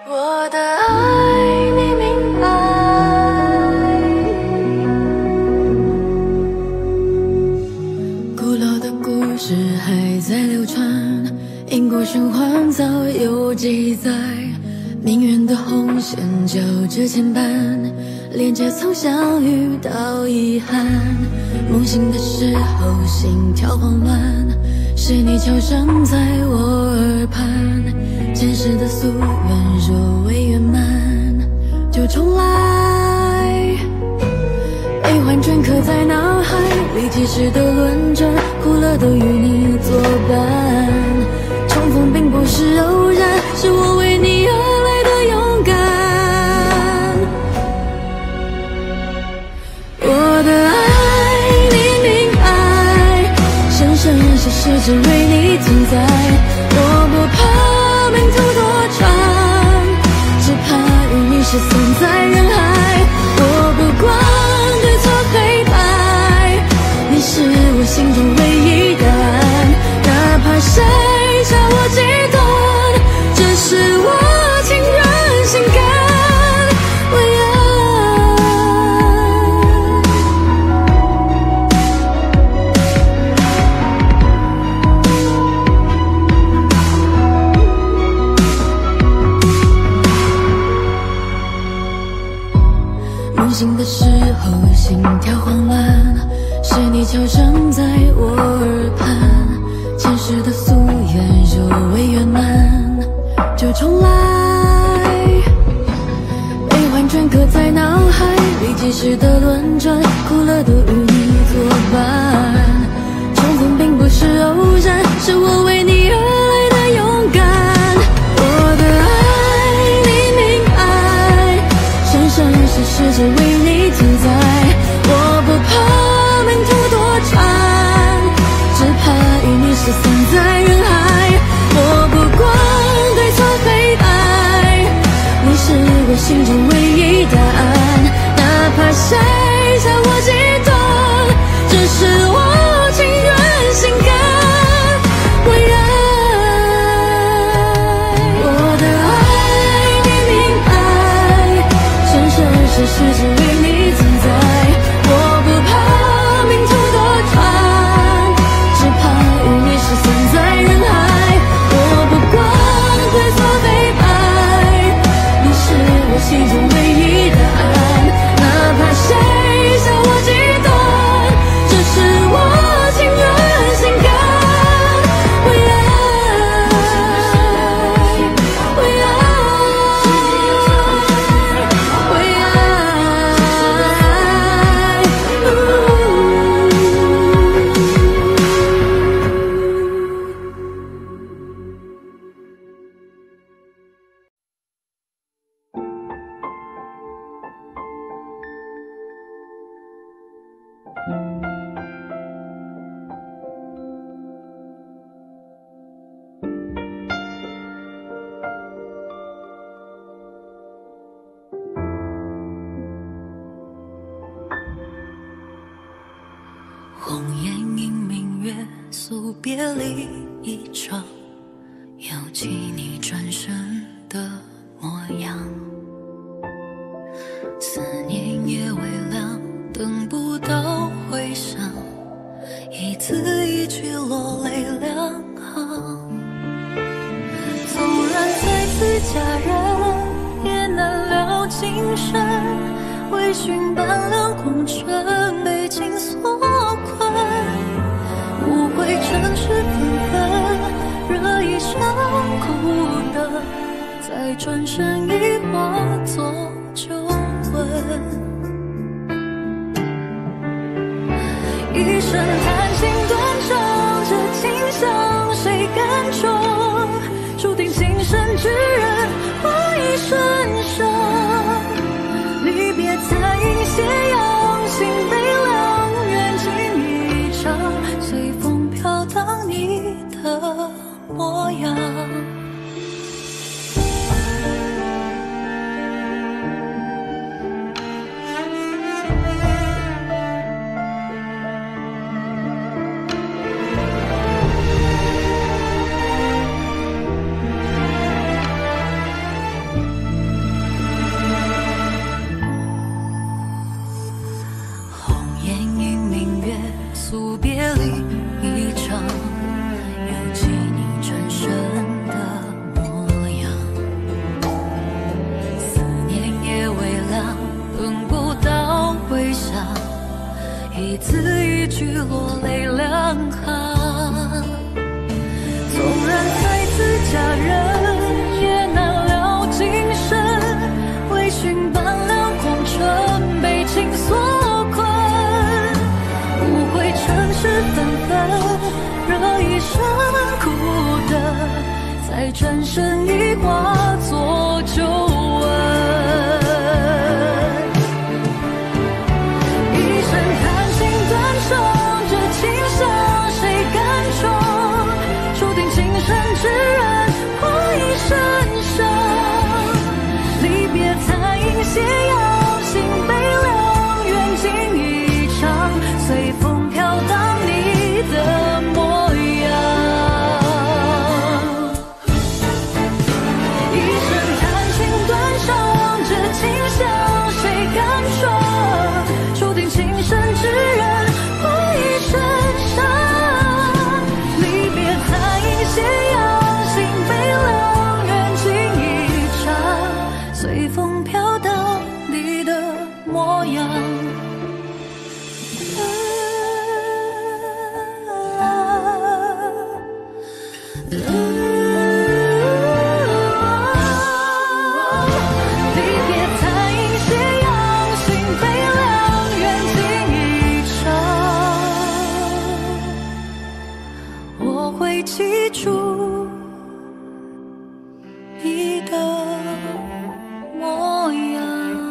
我的爱你明白，古老的故事还在流传，因果循环早有记载，命运的红线交织牵绊，连接从相遇到遗憾。梦醒的时候心跳慌乱，是你悄声在我耳畔，前世的夙愿若未圆满就重来。悲欢镌刻在脑海里，几世的轮转，苦乐都与你作伴。重逢并不是偶然，是我为你而来的勇敢。我的爱你明白，生生世世只为你存在。我不怕命途多舛，只怕与你失散在人海。我不管对错黑白，你是我心中唯一答案。哪怕谁叫我极端，这是我情愿心甘。梦醒的时候心跳慌乱，是你悄声在我耳畔，前世的夙愿若未圆满就重来。悲欢镌刻在脑海里，几世的轮转，苦乐都与你作伴。重逢并不是偶然，是我为你而来的勇敢。我的爱你明白，生生世世只为你存在。我不怕命途多舛，只怕与你失散在人海。我不管对错黑白，你是我心中唯一答案。哪怕谁叫我极端，只是我情愿心甘为爱。我的爱你明白，生生世世只为你存在。我不怕命途多舛，只怕与你失散在人海。我不管对错黑白，你是我心中唯一答案。哪怕谁叫我极端，只是我情愿心甘为爱，为爱，为红颜映明月，诉别离一场，犹记你转身的模样。思念夜微凉，等不到回响，一字一句落泪两行。纵然再次佳人，也难了情深。微醺半两红尘，被情所困。无悔尘世纷纷，惹一生苦等，再转身已化作旧闻。一生叹息断肠，这情向谁甘衷？注定今生之人，花一瞬生。离别残影斜阳，心悲凉，缘尽一场，随风飘荡你的模样。 再转身已化作皱纹。一生贪心断肠，这情伤谁敢闯？注定情深之人破一身伤。离别残影斜阳，心悲凉，缘尽一场，随风飘荡你的模样。一生贪心断肠，这情伤谁敢闯？注定情深之人破一身伤。离别残影斜阳，心悲凉，缘尽一场，随风飘荡你的模样。离别残影斜阳，心悲凉，缘尽一场，我会记住你的模样。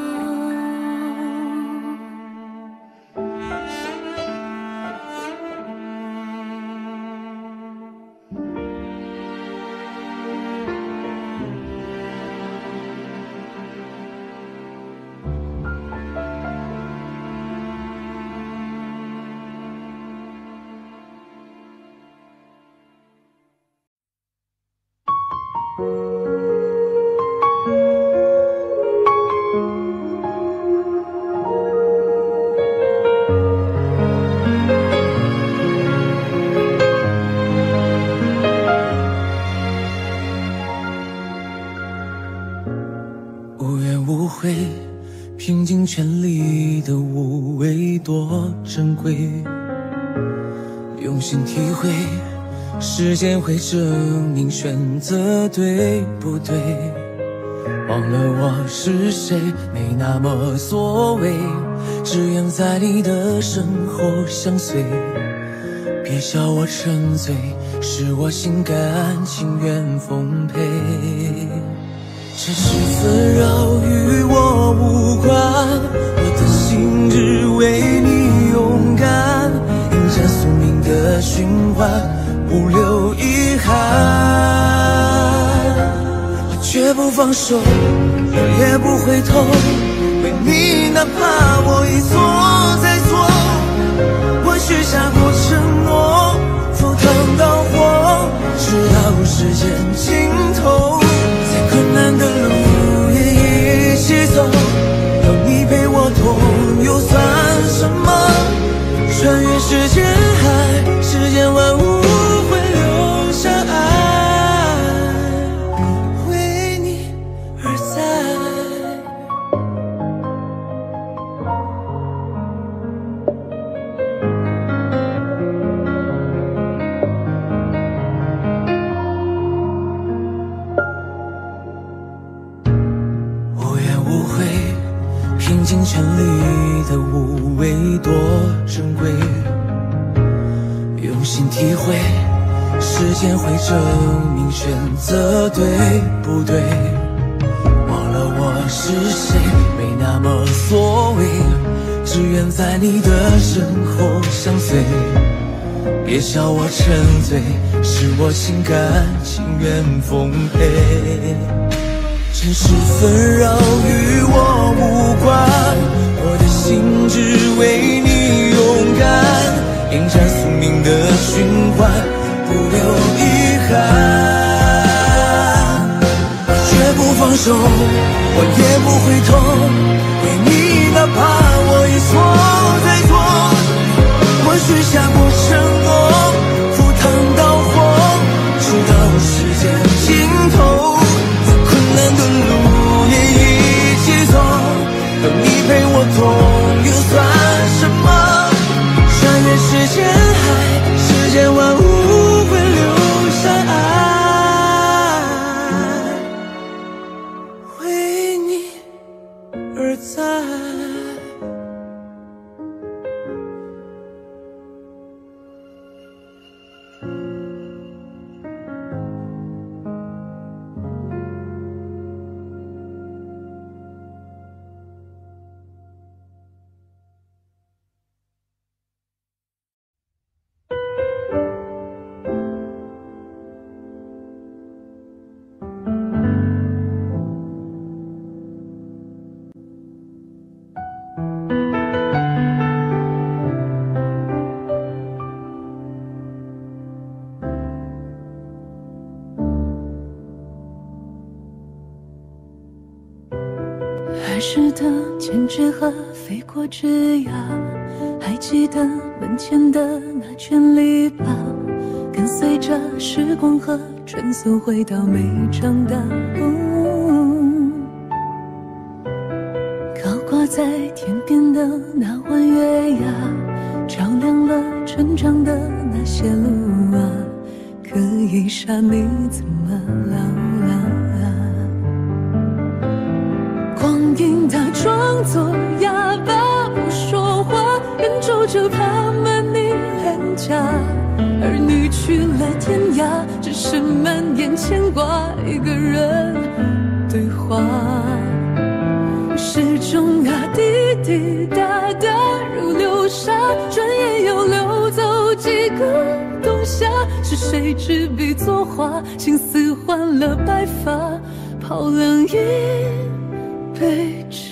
无怨无悔，拼尽全力的无畏多珍贵。用心体会，时间会证明选择对不对。忘了我是谁，没那么所谓，只愿在你的身后相随。别笑我沉醉，是我心甘情愿奉陪。这是纷扰与我无关，我的心只为你勇敢，迎着宿命的循环，不留遗憾。我绝不放手，也不回头，为你哪怕我一错再错。我许下过承诺，赴汤蹈火，直到时间尽头。困难的路也一起走，有你陪我痛又算什么？穿越时间海，世间万物会留下爱，为你而在。拼尽全力的无畏多珍贵，用心体会，时间会证明选择对不对。忘了我是谁，没那么所谓，只愿在你的身后相随。别笑我沉醉，是我心甘情愿奉陪。尘世纷扰与我无关，我的心只为你勇敢，迎战宿命的循环，不留遗憾。绝不放手，我也不回头，为你哪怕我一错再错。我许下过承诺，赴汤蹈火，直到时间尽头。难的路也一起走，有你陪我痛又算什么？穿越时间海，世间万物会留下爱，为你而在。 儿时的剪纸鹤飞过枝桠，还记得门前的那圈篱笆，跟随着时光和穿梭回到没长大。高挂在天边的那弯月牙，照亮了成长的那些路啊，可以傻你怎么老啊？光阴它装作哑巴不说话，人皱着爬满你脸颊，而你去了天涯，只剩满眼牵挂一个人对话。时钟啊滴滴答答如流沙，转眼又流走几个冬夏。是谁执笔作画，青丝换了白发，泡凉一杯茶。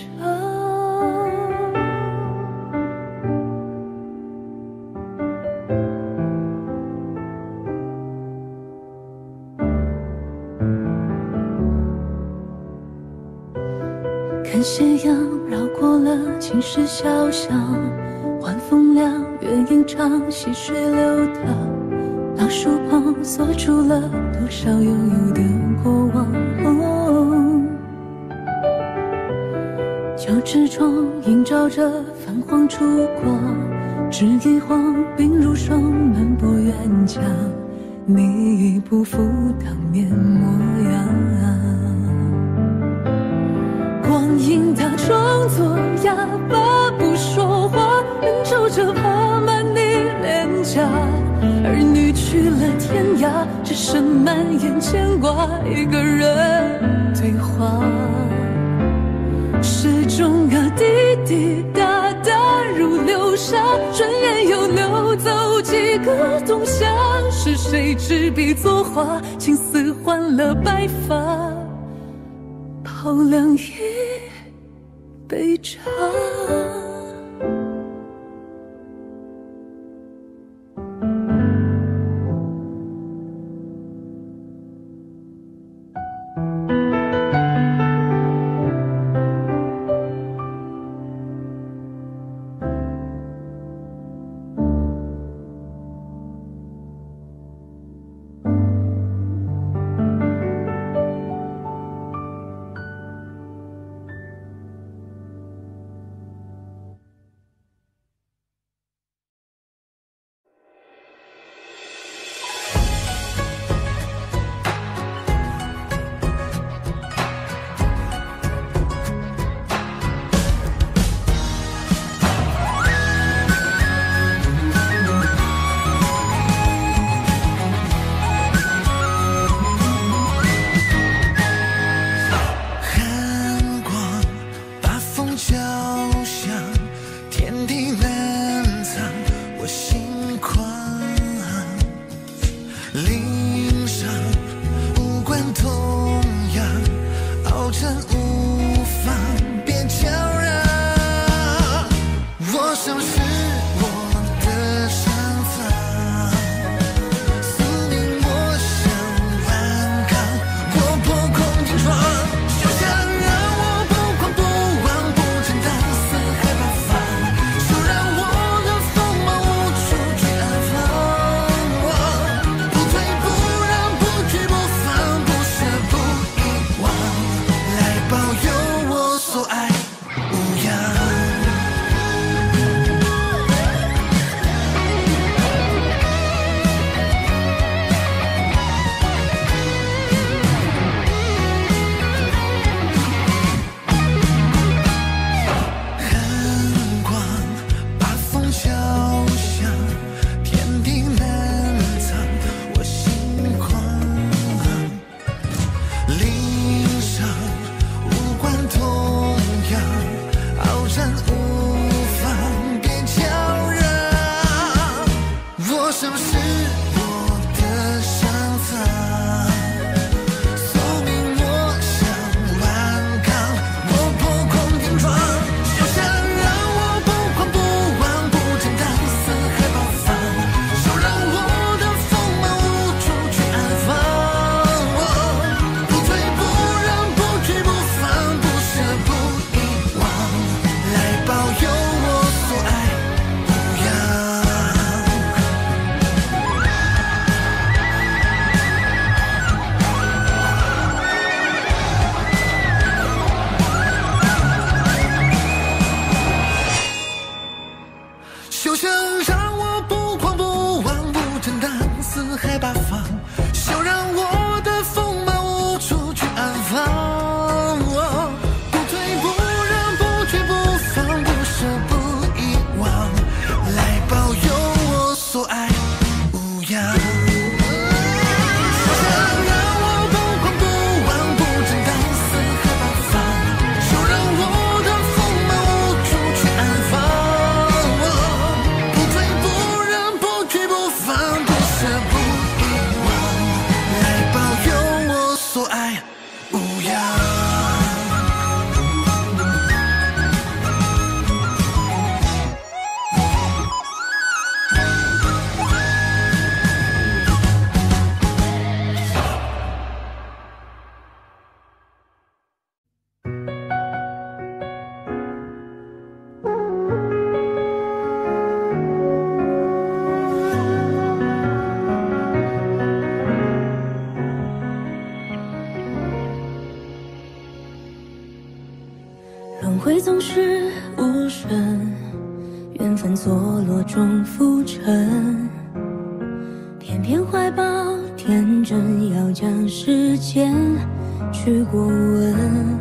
看斜阳绕过了青石小巷，晚风凉，月影长，溪水流淌，老树旁锁住了多少拥有的过往。旧纸窗映照着泛黄烛光，纸一晃鬓如霜，漫过远墙，你已不复当年模样。光阴它装作哑巴不说话，人皱着爬满你脸颊，而你去了天涯，只剩满眼牵挂一个人对话。时钟啊滴滴答答如流沙，转眼又流走几个冬夏。是谁执笔作画，青丝换了白发，泡凉一杯茶。 会总是无声，缘分错落中浮沉，偏偏怀抱天真，要将时间去过问。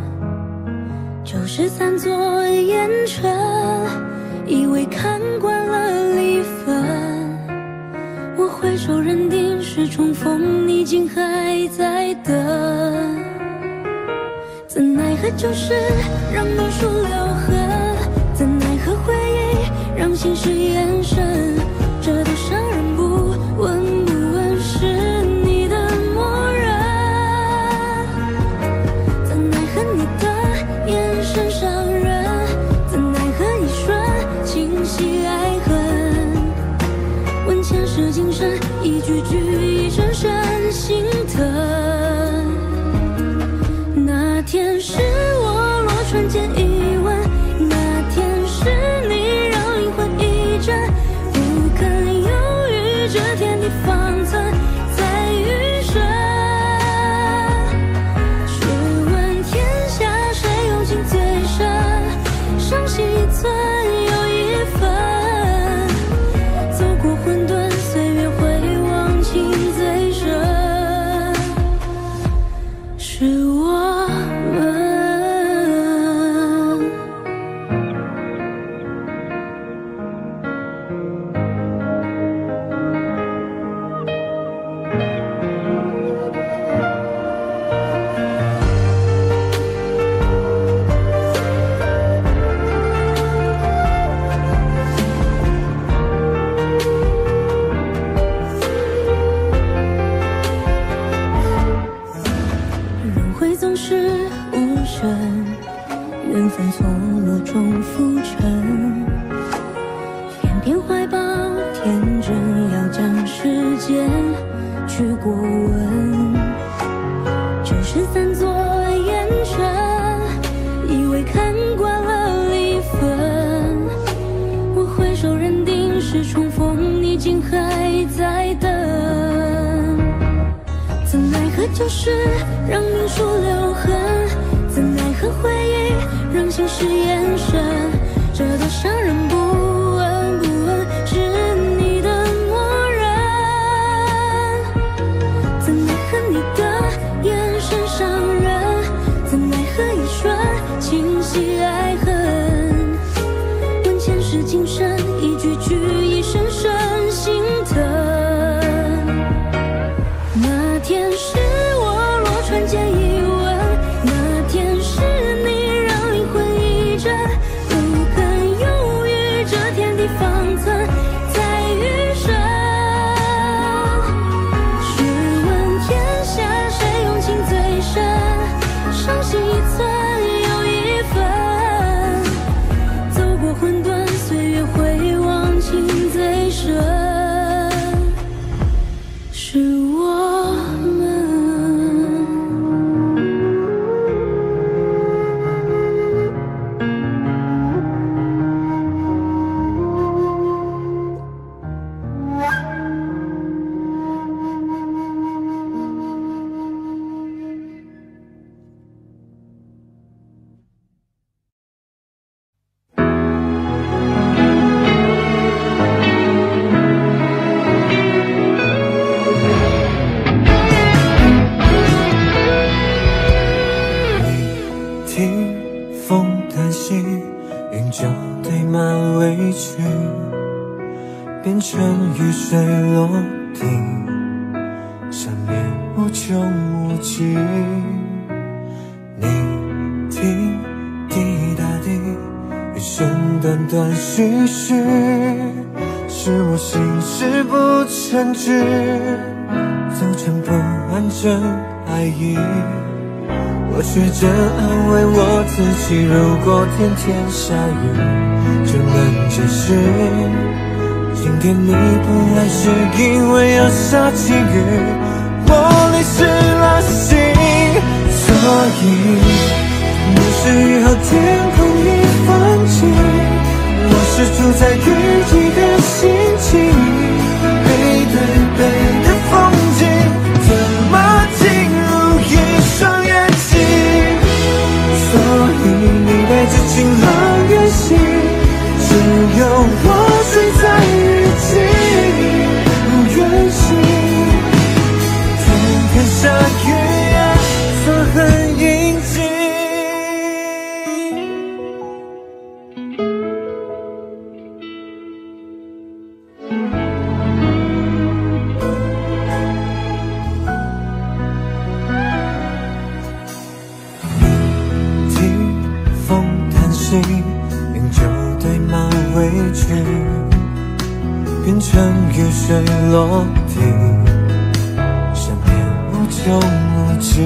就是散作烟尘，以为看惯了离分，我挥手认定是重逢，你竟还在等。怎奈何旧事让命数留痕，怎奈何回忆让心事延伸，这都伤人不问不问是你的默认。怎奈何你的眼神伤人，怎奈何一瞬清晰爱恨，问前世今生，一句句一声声心疼。那天是我落船间一吻，那天是你让灵魂一震，不肯犹豫，这天地方寸在余生。试问天下谁用情最深，伤心一寸又一分，走过混沌岁月会忘情最深，是我们。轮回总是无声，缘分错落中浮沉，偏偏怀抱天真，要将时间去过问。旧事散作烟尘，以为看惯了离分，我挥手认定是重逢，你竟还在等。怎奈何旧事让命数留痕，怎奈何回忆让心事延伸，这都伤人不问不问是你的默认。怎奈何你的眼神伤人，怎奈何一瞬清晰爱恨，问前世今生，一句句一声声心疼。那天是我落船间一吻，那天是你让灵魂一震，不肯犹豫，这天地方寸在余生。试问天下谁用情最深，伤心一寸又一分，走过混沌岁月会忘情最深，是我们。 听风叹息，云就堆满委屈，变成雨水落定，缠绵无穷无际。你听滴答滴，一生断断续续，是我心事不诚挚，走成不完整爱意。我学着安慰我自己，如果天天下雨，就能解释今天你不来是因为要下起雨，我淋湿了心，所以你是雨后天空一放晴，我是住在雨季的心情，背对背的风景怎么进入一双眼睛，所以你带着情心，练就对马委屈，变成雨水落地，想念无穷无尽。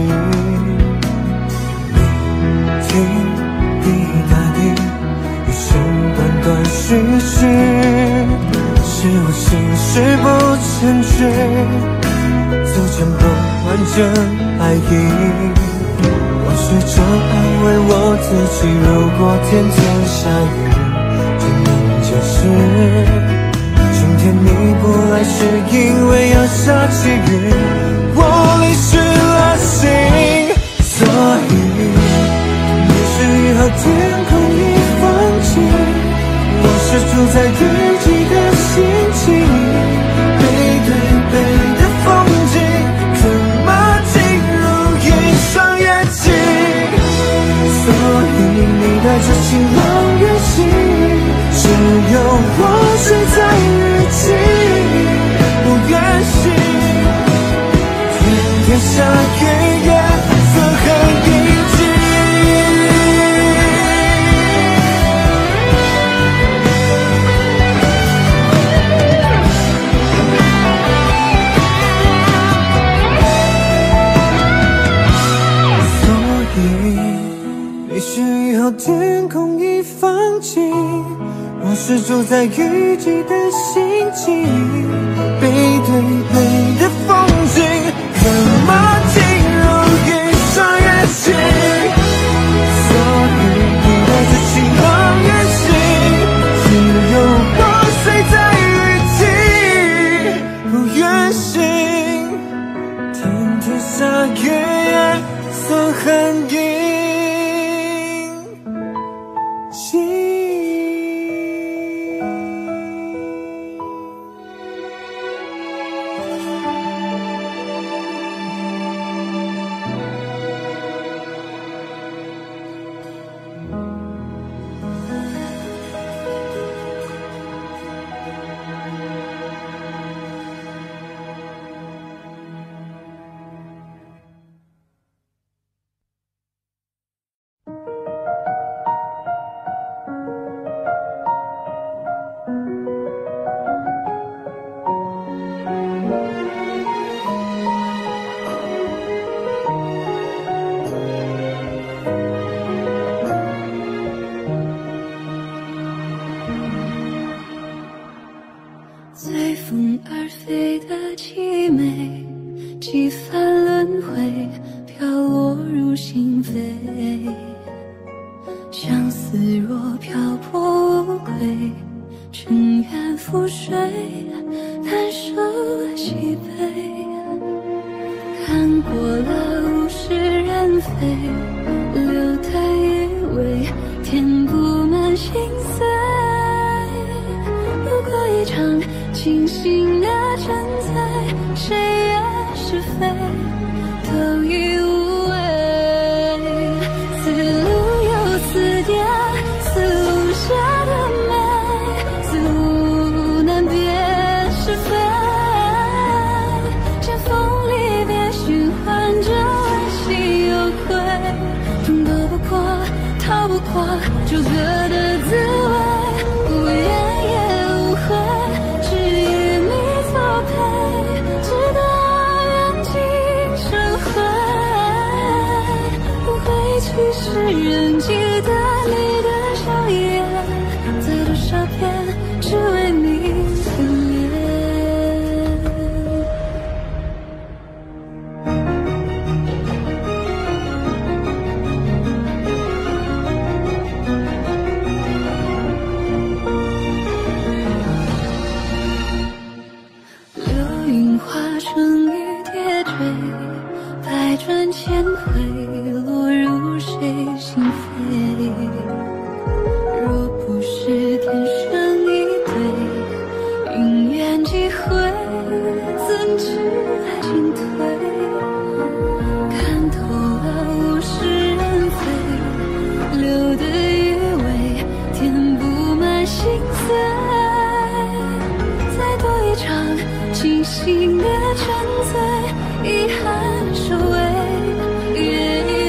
你听滴答滴，一生断断续续，是我心事不成句，组成不完整爱意。我试着安慰我自己，如果天天下雨，证明就是今天你不来是因为要下起雨，我淋湿了心。所以你是雨后天空一方景，我是住在雨季的心情，背对背的风景怎么进入一双眼睛。所以你带着晴朗远行，只有我睡在雨季，不愿醒，天天下雨也责恨一季。所以你是雨后天空一方景，我是住在雨季的心情，背对背的风景怎么进入一双眼睛。所以你带着晴朗远行，只有我睡在雨季不愿醒，天天下雨也曾恨一随风而飞的凄美，几番轮回，飘落入心扉。相思若漂泊无归，尘缘覆水，难舍喜悲。看过了物是人非，留的余味填不满心碎。如果一场清醒的沉醉，谁也是非，都已无味。似路有似蝶，似无暇的美，似无难辨是非。剑锋离别，循环着温馨有愧，争斗不过，逃不过，就各的滋味。无言也无悔，只与你作配，直到缘尽生辉。不会去世人记得你的笑颜，在多少遍只为你眷恋。流云化成雨跌坠，百转千回，落入谁心扉？若不是天生一对，因缘际会，怎知爱进退？看透了物是人非，留的余味填不满心碎。再多一场清醒的沉醉，遗憾收尾，也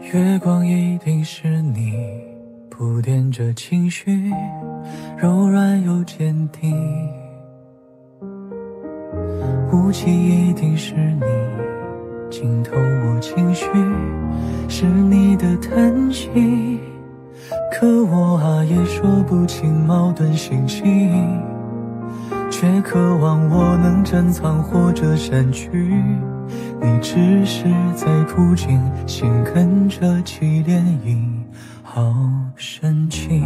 月光一定是你铺垫着情绪，柔软又坚定。雾气一定是你浸透我情绪，是你的叹息。可我啊也说不清矛盾心情，却渴望我能珍藏或者删去。你只是在途经，心跟着起涟漪，好深情。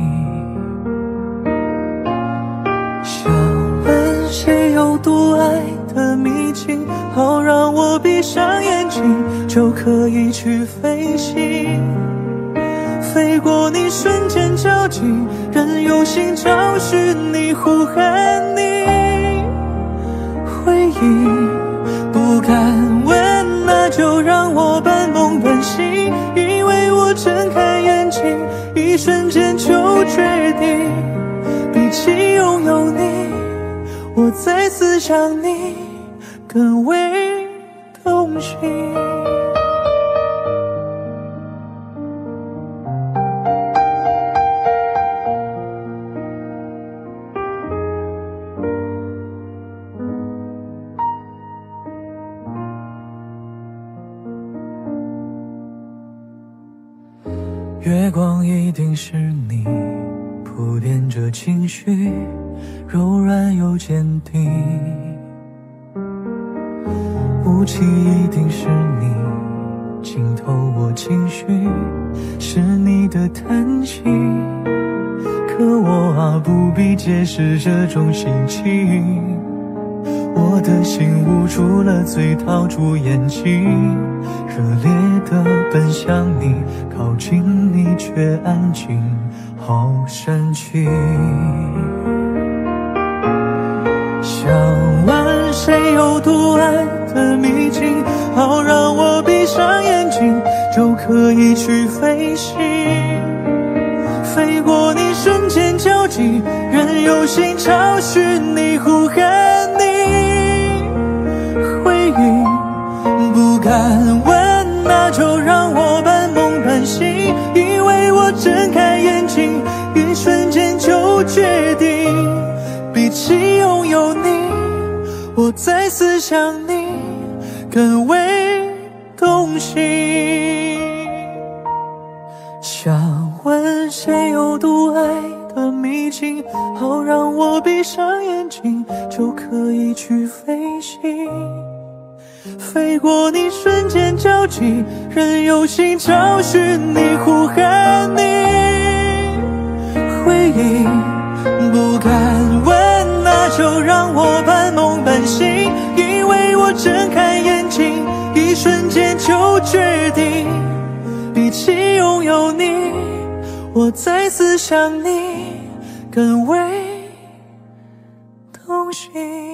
想问谁有独爱的秘境，好让我闭上眼睛就可以去飞行，飞过你瞬间交集，任由心找寻你，呼喊你。回忆不敢问，那就让我半梦半醒，因为我睁开眼睛，一瞬间就决定，比起拥有你，我在思想你更为动心。月光一定是你铺垫着情绪，柔软又坚定。雾气一定是你浸透我情绪，是你的叹息。可我啊不必解释这种心情，我的心捂住了嘴，套住眼睛，热烈地奔向你，靠近你却安静，好深情。想问谁有独爱的秘境，好让我闭上眼睛就可以去飞行，飞过你瞬间交集，任由心找寻你，呼喊你。回忆不敢问，那就让我半梦半醒，因为我睁开眼睛，一瞬间就决定，比起拥有你，我在思想你更为动心。想问谁有独爱的秘境，好让我闭上眼睛就可以去飞行，飞过你瞬间交集，任由心找寻你，呼喊你。回忆不敢问，那就让我半梦半醒，因为我睁开眼睛，一瞬间就决定，比起拥有你，我在思想你更为动心。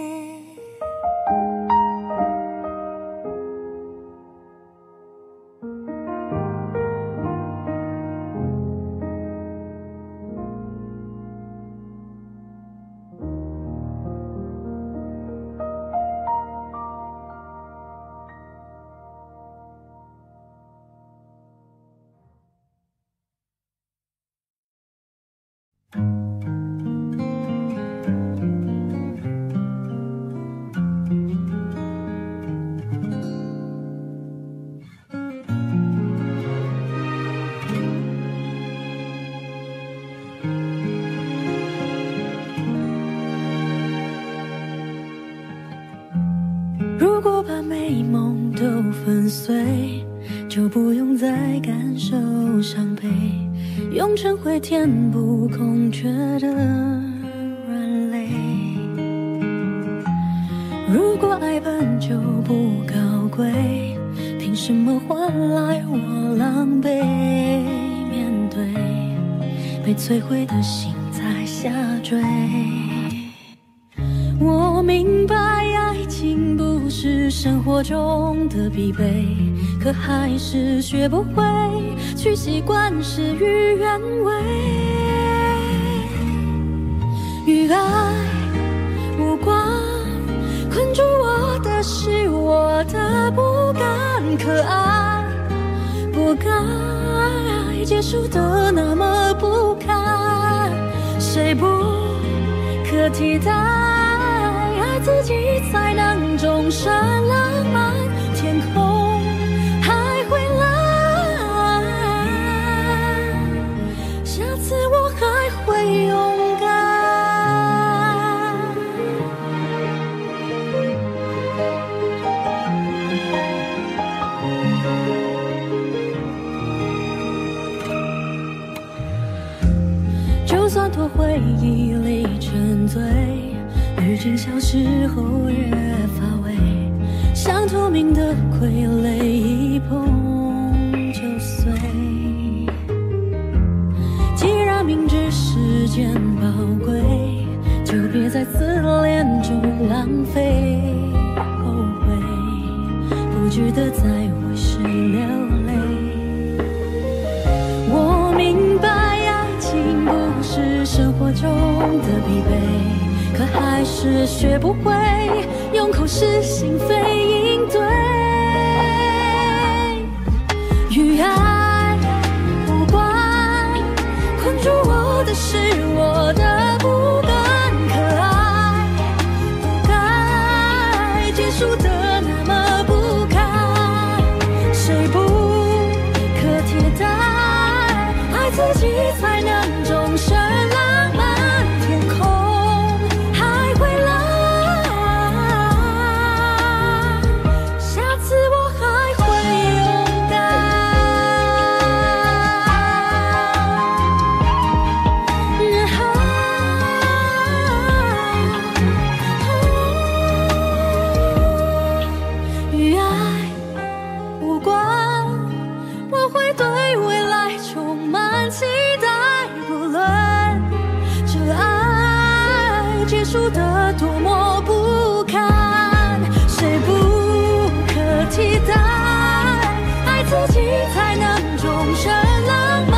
如果把美梦都粉碎，就不用再感受伤悲，用尘灰填补空缺的软肋。如果爱本就不高贵，凭什么换来我狼狈面对被摧毁的心在下坠？我明白爱情不是生活中的必备，可还是学不会去习惯事与愿违。与爱无关，困住我的是我的不甘，可爱不不该结束的那么不堪，谁不可替代？爱自己才能终身浪漫，天空还会蓝，下次我还会勇敢。就算托回忆里沉醉，滤镜消失后越发微，像透明的傀儡，一碰就碎。既然明知时间宝贵，就别在自恋中浪费。后悔不值得再为谁流泪。我明白爱情不是生活中的必备，可还是学不会用口是心非应对。与爱无关，困住我的是我的不甘，可爱不该结束的那么不堪，谁不可替代？爱自己才能终身浪漫，天空还会蓝，下次我还会勇敢。与爱无关，我会对未来充满期待，不论这爱结束的多么不堪，谁不可替代？爱自己才能终身浪